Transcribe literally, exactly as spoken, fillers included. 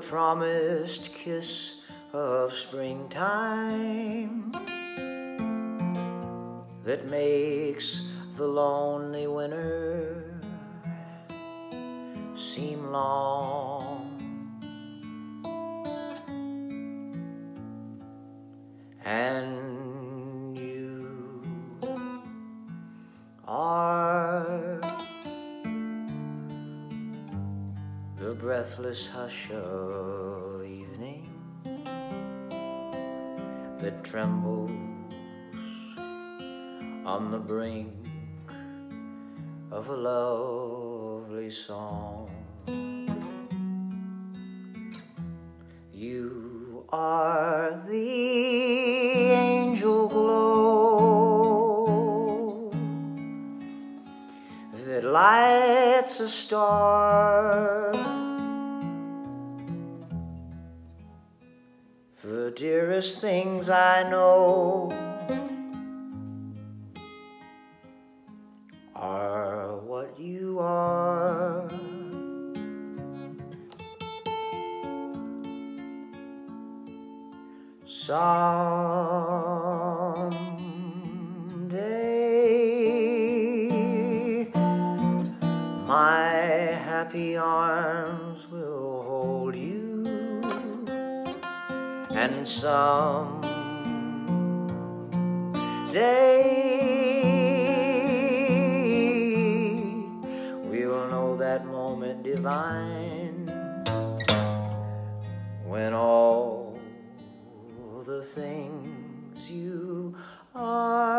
promised kiss of springtime that makes the lonely winter seem long. And you are the breathless hush of evening that trembles on the brink of a lovely song. You are the angel glow that lights a star, the dearest things I know are what you are. Someday my happy arms will hold you, and someday we'll know that moment divine when all the things you are